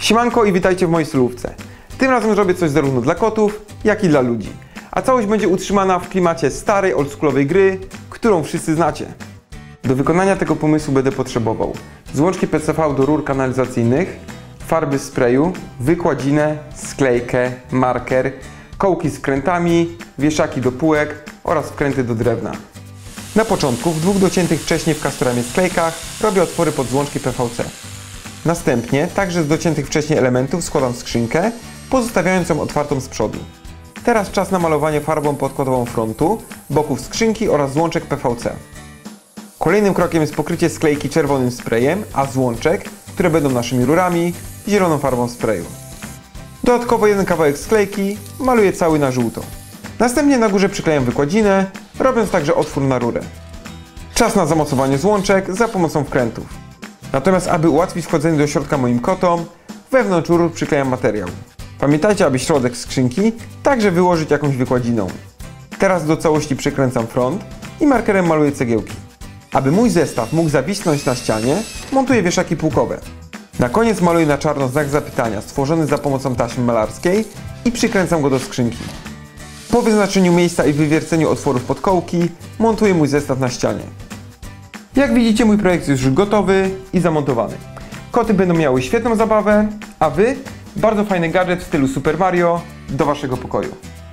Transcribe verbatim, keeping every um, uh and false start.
Siemanko i witajcie w mojej solówce. Tym razem zrobię coś zarówno dla kotów, jak i dla ludzi. A całość będzie utrzymana w klimacie starej, oldschoolowej gry, którą wszyscy znacie. Do wykonania tego pomysłu będę potrzebował złączki P C V do rur kanalizacyjnych, farby sprayu, wykładzinę, sklejkę, marker, kołki z wkrętami, wieszaki do półek oraz wkręty do drewna. Na początku w dwóch dociętych wcześniej w Castoramie sklejkach robię otwory pod złączki P V C. Następnie, także z dociętych wcześniej elementów składam skrzynkę, pozostawiając ją otwartą z przodu. Teraz czas na malowanie farbą podkładową frontu, boków skrzynki oraz złączek P V C. Kolejnym krokiem jest pokrycie sklejki czerwonym sprayem, a złączek, które będą naszymi rurami, zieloną farbą sprayu. Dodatkowo jeden kawałek sklejki maluję cały na żółto. Następnie na górze przyklejam wykładzinę, robiąc także otwór na rurę. Czas na zamocowanie złączek za pomocą wkrętów. Natomiast aby ułatwić wchodzenie do środka moim kotom, wewnątrz rur przyklejam materiał. Pamiętajcie, aby środek skrzynki także wyłożyć jakąś wykładziną. Teraz do całości przykręcam front i markerem maluję cegiełki. Aby mój zestaw mógł zawisnąć na ścianie, montuję wieszaki półkowe. Na koniec maluję na czarno znak zapytania stworzony za pomocą taśmy malarskiej i przykręcam go do skrzynki. Po wyznaczeniu miejsca i wywierceniu otworów pod kołki, montuję mój zestaw na ścianie. Jak widzicie, mój projekt jest już gotowy i zamontowany. Koty będą miały świetną zabawę, a Wy bardzo fajny gadżet w stylu Super Mario do Waszego pokoju.